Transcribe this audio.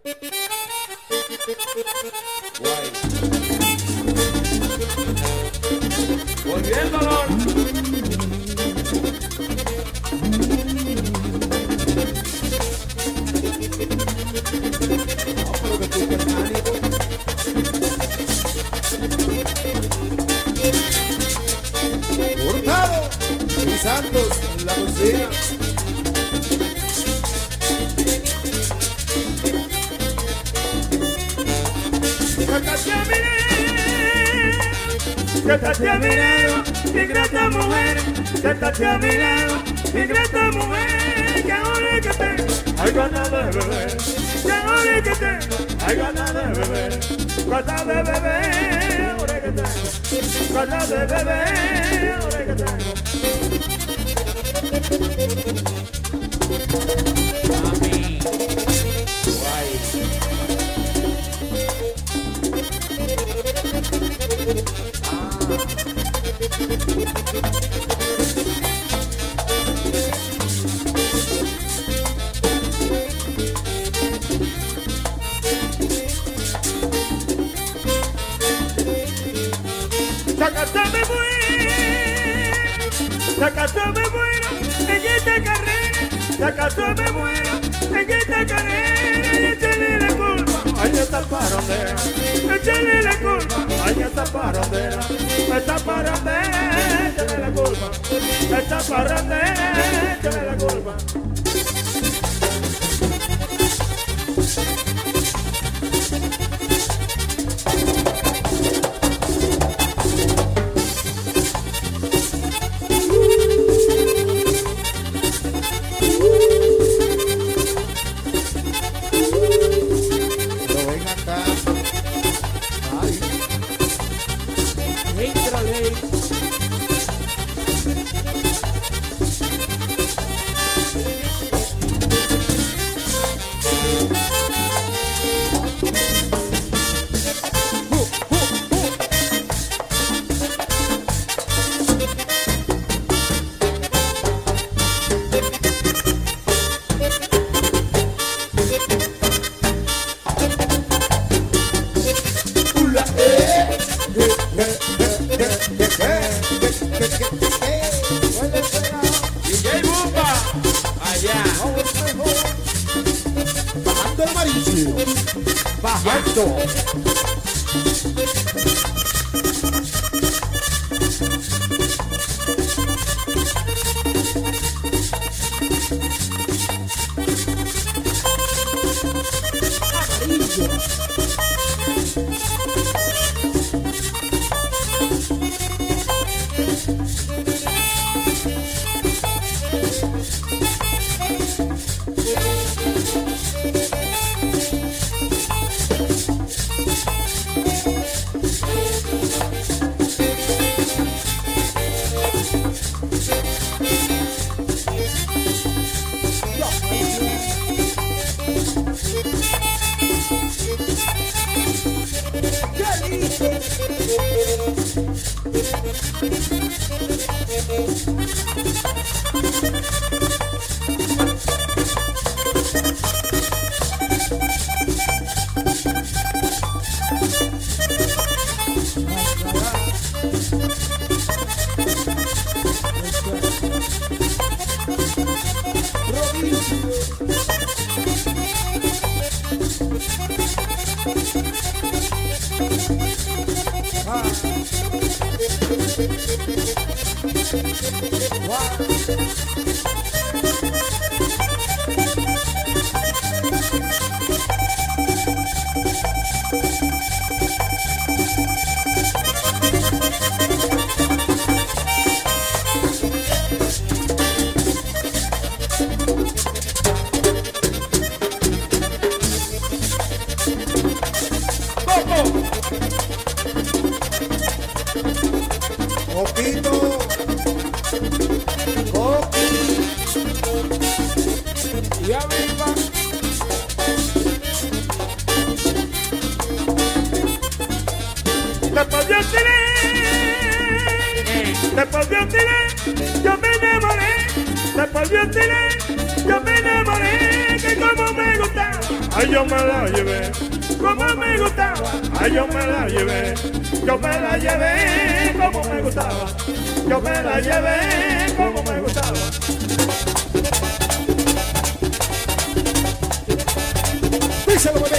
Guay. Volviéndolo. Hurtado y Santos en la cocina. Siéntate a mi lado, mi grata mujer. Siéntate a mi lado, mi grata mujer. Que ahora que tengo, hay ganas de beber. Que ahora que tengo, hay ganas de beber. Ganas de beber, ahora que tengo. Ganas de beber, ahora que tengo. Mami. Guay. ¿Acaso me muero en esta carrera? ¿Acaso me muero en esta carrera? Y échale la culpa a esta parondera. Échale la culpa a esta parondera. Esta parondera, échale la culpa. Esta parondera, échale la culpa. DJ Bumba. Allá. Bajando el amarillo. Bajando. Coquito, Coqui Y arriba. Después de un después de un yo me enamoré. Después de un yo me enamoré. Que como me gustaba, ay ay yo me la llevé, como me gustaba, ay yo me la llevé, yo me la llevé como me gustaba, yo me la llevé como me gustaba. Díselo, bebé.